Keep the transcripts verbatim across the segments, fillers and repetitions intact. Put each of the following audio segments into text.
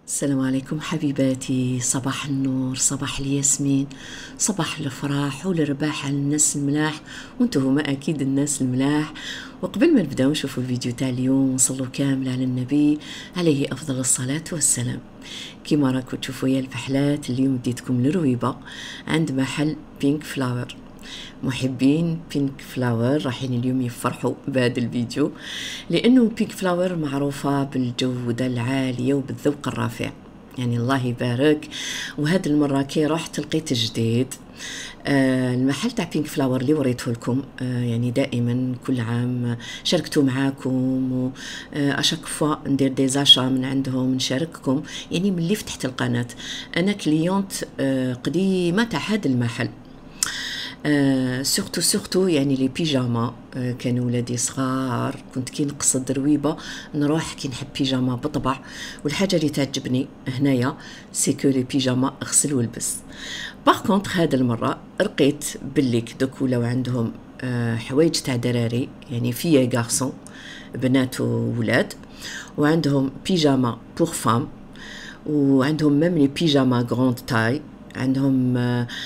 السلام عليكم حبيباتي، صباح النور، صباح الياسمين، صباح الفرح والرباح على الناس الملاح، وانتو هما اكيد الناس الملاح. وقبل ما نبداو نشوفوا الفيديو تاع اليوم نصلوا كامل على النبي عليه افضل الصلاة والسلام. كيما راكم تشوفوا يا الفحلات، اليوم ديتكم لرويبة عند محل بينك فلاور. محبين بينك فلاور راحين اليوم يفرحوا بهذا الفيديو، لانه بينك فلاور معروفه بالجوده العاليه وبالذوق الرفيع، يعني الله يبارك. وهذه المره كي رحت لقيت جديد. آه المحل تاع بينك فلاور اللي وريته لكم، آه يعني دائما كل عام شاركتوا معاكم، واشاك فوا ندير دي زاشا من عندهم نشارككم. يعني ملي فتحت القناه انا كليونت آه قديمه تاع هذا المحل. آه سورتو سورتو يعني لي بيجاما. آه كانوا ولادي صغار كنت كي نقصد رويبه نروح كي نحب بيجاما بطبع. والحاجه اللي تعجبني هنايا سيكو لي بيجاما اغسل والبس. باغ كونطخ هذا المره لقيت باللي دوك ولاو عندهم آه حوايج تاع دراري، يعني فيا غارسون، بنات وولاد، وعندهم بيجاما بور فام، وعندهم ميم لي بيجاما غروند تاي، عندهم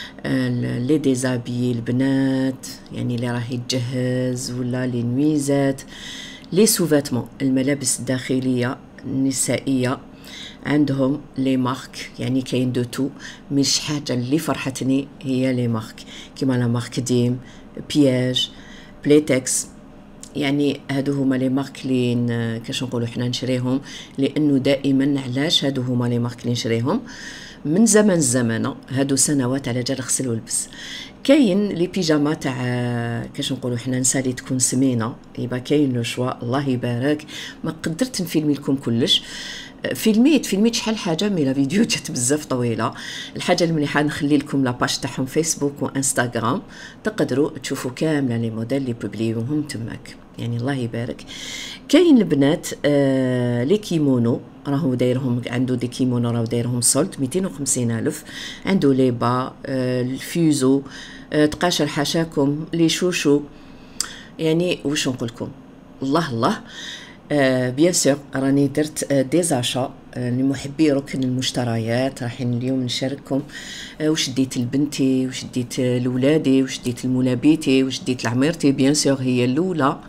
لي ديزابي البنات يعني اللي راهي تجهز، ولا لي نويزات، لي سوفاتمون الملابس الداخليه النسائيه، عندهم لي مارك، يعني كاين دو تو. مش حاجه اللي فرحتني هي لي مارك كيما لا مارك ديم، بياج، بليتكس. يعني هادو هما لي مارك اللي كاش نقولوا حنا نشريهم، لانه دائما علاش هادو هما لي مارك اللي نشريهم من زمن الزمانه، هادو سنوات على جال غسل والبس. كاين لي بيجاما تاع كاش نقولوا حنا نساء اللي تكون سمينه، يبقى كاين لو شوا الله يبارك. ما قدرت نفيلمي لكم كلش، فيلميت فيلميت شحال حاجه، مي لا فيديو جات بزاف طويله. الحاجه المليحه نخلي لكم لاباج تاعهم فيسبوك وانستغرام، تقدروا تشوفوا كامله لي موديل اللي بوبليوهم تماك، يعني الله يبارك. كاين البنات آه لي كيمونو، راهو دايرهم عنده دي كيمونو راهو دايرهم سولد مئتين وخمسين الف. عنده لي با آه الفيوزو، آه تقاشر حاشاكم لي شوشو، يعني واش نقول لكم، الله الله. آه بيان سور راني درت آه دي زاشا آه لمحبي ركن المشتريات، رايحين اليوم نشارككم. آه واش ديت لبنتي، واش ديت آه لولادي، واش ديت لمولابيتي، واش ديت لعميرتي، بيان سور هي الاولى.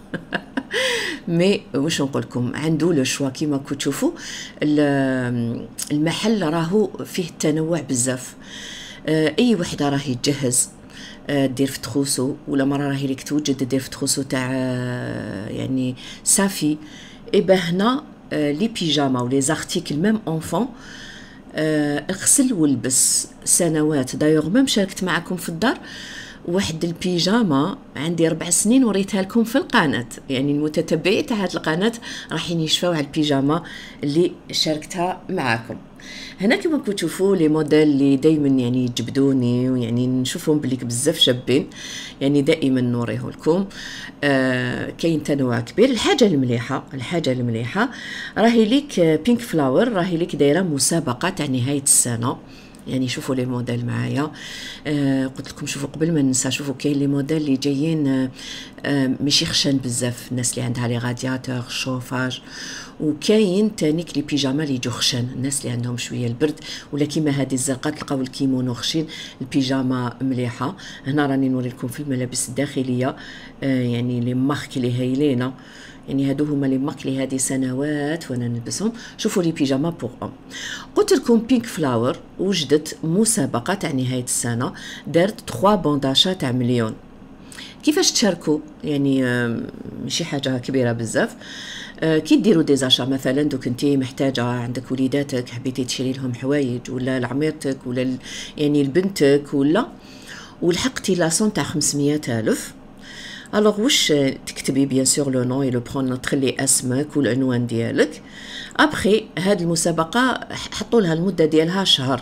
مي واش نقول لكم، عنده لو شوا كيما كنتو تشوفوا. المحل راهو فيه التنوع بزاف. آه اي وحده راهي تجهز آه دير في تخوسو، ولا مرة راهي ليك توجد دير في تخوسو تاع آه يعني صافي. اي هنا آه لي بيجاما ولي زارتيكل ميم اونفون، آه اغسل والبس سنوات. دايوغ ميم شاركت معكم في الدار واحد البيجاما عندي ربع سنين وريتها لكم في القناه، يعني المتتبعين تاع هذه القناه راح يشفاو على البيجاما اللي شاركتها معكم. هنا كما كنتو تشوفوا لي موديل اللي دائما يعني يجبدوني، ويعني نشوفهم بليك بزاف شابين، يعني دائما نوريه لكم. آه كاين تنوع كبير. الحاجه المليحه الحاجه المليحه راهي ليك بينك فلاور، راهي ليك دايره مسابقه تاع نهايه السنه. يعني شوفوا لي موديل معايا. آه قلت لكم شوفوا قبل ما ننسى، شوفوا كاين لي موديل اللي جايين آه آه ماشي خشن بزاف، الناس اللي عندها لي رادياتور شوفاج. وكاين تانيك لي بيجاما اللي يجو خشن، الناس اللي عندهم شويه البرد، ولا كيما هذه الزرقاء تلقاو الكيمونو خشين، البيجاما مليحه. هنا راني نوري لكم في الملابس الداخليه آه يعني لي مارك اللي هايلينه، يعني هادو هما لي مارك لي هادي سنوات وانا نلبسهم. شوفوا لي بيجاما بوغ ام. قلت لكم بينك فلاور وجدت مسابقه تاع نهايه السنه، دارت ثلاثة بونداشا تاع مليون. كيفاش تشاركوا؟ يعني ماشي حاجه كبيره بزاف. كي ديروا دي زاشا مثلا، دوك انتي محتاجه عندك وليداتك حبيتي تشري لهم حوايج، ولا لعميرتك، ولا يعني لبنتك، ولا ولحقتي لاصون تاع خمسمية الف. الوغ واش تكتبي بيان سور لو نون اي لو برونو، تخلي اسمك والعنوان ديالك. ابخي هاد المسابقه حطوا لها المده ديالها شهر.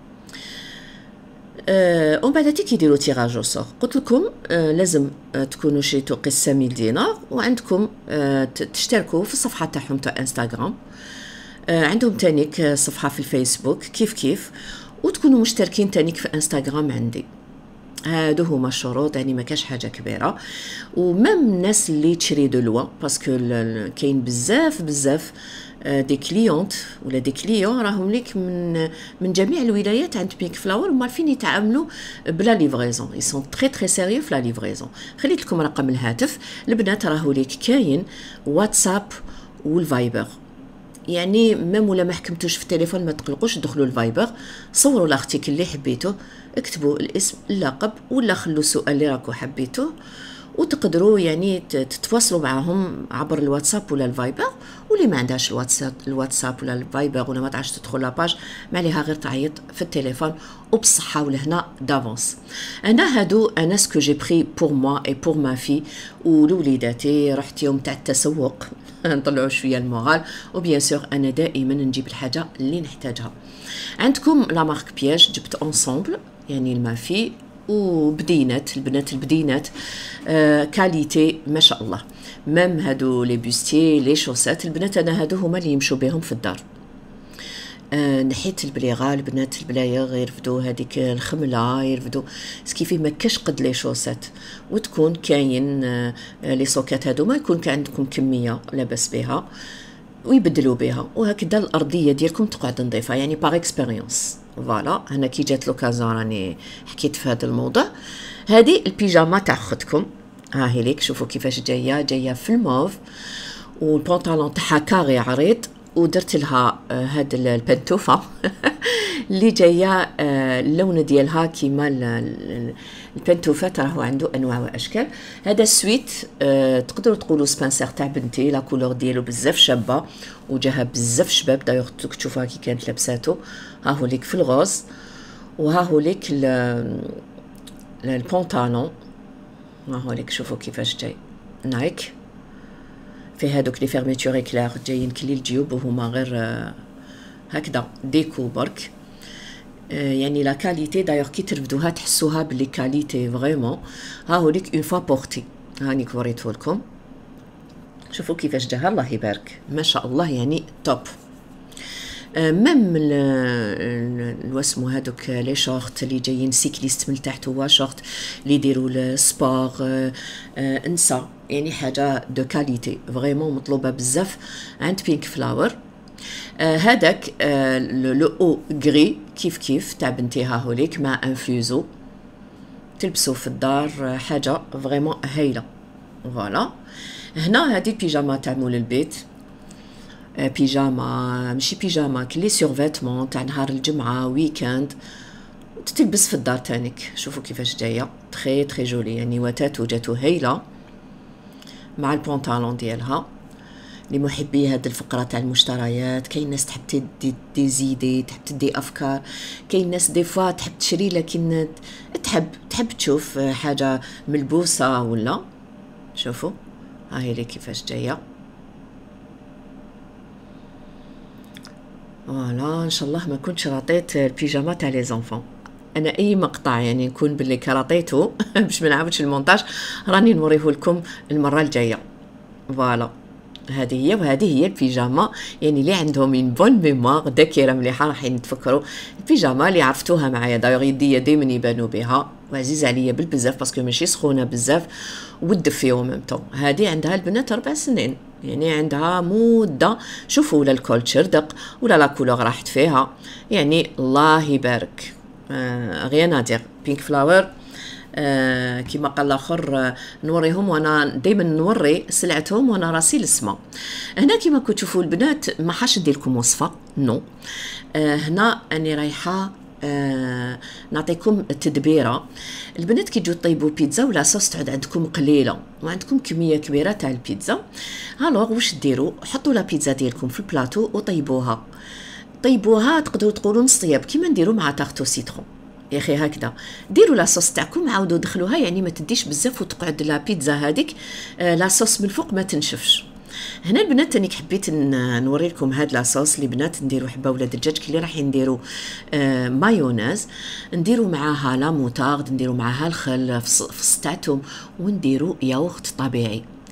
أه ومن بعد كي يديروا تيراج سور، قلت لكم أه لازم أه تكونوا شريتوا قسه مية دينار، وعندكم أه تشتركوا في الصفحه تاعهم تاع انستغرام. أه عندهم تانيك صفحه في الفيسبوك كيف كيف، وتكونوا مشتركين تانيك في انستغرام عندي. هادو هما الشروط، يعني ما كاش حاجه كبيره. ومام الناس اللي تشري دو لوا، باسكو كاين بزاف بزاف دي كليونت ولا دي كليون راهم ليك من من جميع الولايات عند بينك فلاور، وما عارفين يتعاملوا بلا ليفريزون، اي سون تري تري سيريو في لا ليفريزون. خليت لكم رقم الهاتف البنات، راهو ليك كاين واتساب والفايبر، يعني ميم ولا ما حكمتوش في التليفون ما تقلقوش، دخلوا الفايبر، صوروا لاختيك اللي حبيتوه، اكتبوا الاسم اللقب ولا خلوا السؤال اللي راكو حبيتوه، وتقدروا يعني تتواصلوا معهم عبر الواتساب ولا الفايبر. واللي ما عندهاش الواتساب الواتساب ولا الفايبر ولا ما تعرفش تدخل لاباج، ما عليها غير تعيط في التليفون وبصحه ولهنا دافونس. انا هادو انا سكو جي بري بور موا اي بور ما في ولوليداتي، رحت يوم تاع التسوق نطلعوا شويه المورال، وبيان سور انا دائما نجيب الحاجه اللي نحتاجها. عندكم لا مارك بياج جبت اونسومبل يعني المافي وبدينات، البنات البدينات آه كاليتي ما شاء الله. مام هادو لي بوستي لي شوسات البنات انا هادو هما اللي يمشوا بهم في الدار. آه نحيت البليغه البنات البلايغ يرفدوا هذيك الخمله، يرفدوا سكيفي ما كاش قد لي شوسات، وتكون كاين آه لي سوكات هادو ما يكون كان عندكم كميه لاباس بها ويبدلوا بها، وهكذا الارضيه ديالكم تقعد نظيفه يعني باغ اكسبيريونس. فوالا هنا كي جات لوكازيون راني حكيت في هذا الموضوع. هذه البيجاما تاع اختكم، ها هي ليك، شوفوا كيفاش جايه جايه في الموف، والبونطالون تاعها كاري عريض، ودرت لها آه هاد البنتوفه اللي جايه آه اللون ديالها كيما البنتوفات راهو عنده انواع واشكال. هذا السويت آه تقدروا تقولوا سبانسير تاع بنتي، لا كولور ديالو بزاف شابه وجاها بزاف شباب، دايوغ تشوفوها كي كانت لابساتو. ها هو ليك في الغوز، وها هو ليك البونطالون، ها هو ليك شوفوا كيفاش جاي نايك، في هادوك لي فيرميتور اكلير جايين كلي الجيوب وهما غير آه هكذا ديكو برك. آه يعني لا كاليتي دايوغ كي ترفدوها تحسوها بلي كاليتي فريمون. ها هو ليك اون فوا بورتي، هاني وريته لكم، شوفوا كيفاش جاها الله يبارك ما شاء الله يعني توب. آه ميم الواسمو هادوك لي شورت اللي جايين سيكليست من تحت، هو شورت اللي يديروا السبور آه آه انسى يعني حاجه دو كاليتي فريمون مطلوبه بزاف عند بينك فلاور. آه هذاك آه لو او غري كيف كيف تاع بنتي، ها هوليك مع انفلوزو تلبسوا في الدار، آه حاجه فريمون هايله. فوالا هنا هذه البيجاما تاع مول البيت، آه بيجاما ماشي بيجاما كلي سورفيتمون تاع نهار الجمعه ويكاند، تتلبس في الدار تانيك. شوفوا كيفاش جايه تري تري جولي يعني واتاتو جاتو هايله مع البونطالون ديالها. لمحبي هاد الفقره تاع المشتريات، كاين ناس تحب تدي دي زيدي، تحب تدي افكار، كاين ناس دي فوا تحب تشري لكن تحب تحب تشوف حاجه ملبوسه ولا. شوفوا ها هي كيفاش جايه. فوالا ان شاء الله ما كنتش رطيت البيجاما تاع لي زونفون. انا اي مقطع يعني نكون باللي كرطيته باش ما نعاودش المونتاج راني نوريه لكم المره الجايه. فوالا هذه هي، وهذه هي البيجاما يعني اللي عندهم من بون ميموار ذاكره مليحه راح يتفكروا البيجاما اللي عرفتوها معايا. دايوغ يدي دائما يبانوا بها وعزيز عليا بالبزاف باسكو ماشي سخونه بزاف ودفي او ميم طون. هذه عندها البنات اربع سنين يعني عندها مده. شوفوا ولا الكول شردق ولا لا كولور راحت فيها يعني الله يبارك. آه غير نادر بينك فلاور آه كما قال الاخر آه نوريهم، وانا دائما نوري سلعتهم وانا راسي للسما. هنا كما كنتوا تشوفوا البنات ما حاش ندير لكم وصفه نو. آه هنا اني رايحه آه نعطيكم التدبيره. البنات كي تجوا طيبوا بيتزا ولا صوص تعود عندكم قليله وعندكم كميه كبيره تاع البيتزا، الوغ واش ديروا؟ حطوا لا بيتزا ديالكم في البلاطو وطيبوها. طيبوها تقدروا تقولوا نص طياب كيما نديروا مع تارتو سيترون يا اخي. هكذا ديروا لاصوص تاعكم عاودوا دخلوها يعني ما تديش بزاف وتقعد لا بيتزا هذيك آه لاصوص من الفوق ما تنشفش. هنا البنات تانيك حبيت نوري لكم هاد لاصوص اللي بنات نديروا حبه ولاد الدجاج كي راح نديروا آه مايونيز، نديروا معاها لا موطارد، نديروا معاها الخل فص تاعتهم، ونديروا ياغورت طبيعي.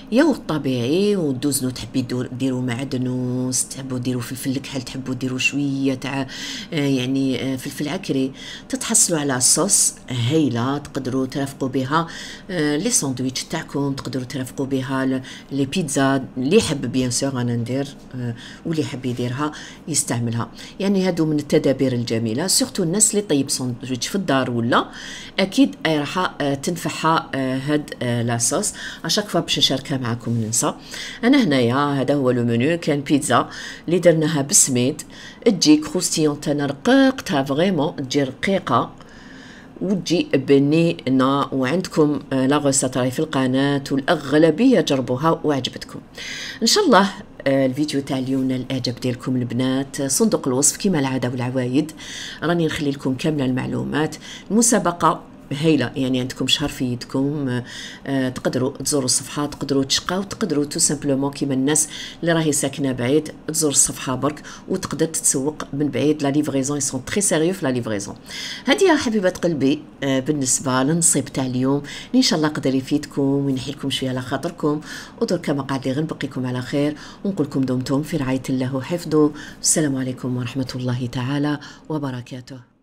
ياغورت طبيعي ودوزنو، تحبي ديروا معدنوس، تحبوا ديروا فلفل الكحل، تحبوا ديروا شويه تاع يعني فلفل عكري، تتحصلوا على صوص هايله تقدروا ترافقوا بها لي ساندويتش تاعكم، تقدروا ترافقوا بها لي بيتزا. اللي يحب بيان سور انا ندير واللي يحب يديرها يستعملها. يعني هادو من التدابير الجميله، سورتو الناس اللي طيب ساندويتش في الدار ولا اكيد راح تنفعها هاد لاصوص. اشاك فوا باش نشاركها معكم ننسى. انا هنايا هذا هو لو منيو، كان بيتزا اللي درناها بالسميد، تجي كروستيون تانا رقيقتها فريمون، تجي رقيقه وتجي بنينه. وعندكم لا غوسيت راهي في القناه والاغلبيه جربوها وعجبتكم ان شاء الله. الفيديو تاع اليوم نال الاعجاب ديالكم البنات. صندوق الوصف كما العاده والعوايد راني نخلي لكم كامله المعلومات. المسابقه هايله، يعني عندكم شهر في يدكم، آه تقدروا تزوروا الصفحه، تقدروا تشقاو، تقدروا تو سامبلومون كيما الناس اللي راهي ساكنه بعيد تزور الصفحه برك وتقدر تتسوق من بعيد. لا ليفريزون اي سون تري سيريو في لا ليفريزون. هذه يا حبيبات قلبي آه بالنسبه للنصيب تاع اليوم، ان شاء الله قدر يفيدكم وينحي لكم شويه على خاطركم. ودرك ما قاعد لي غنبقيكم على خير ونقول لكم دمتم في رعايه الله وحفظه. السلام عليكم ورحمه الله تعالى وبركاته.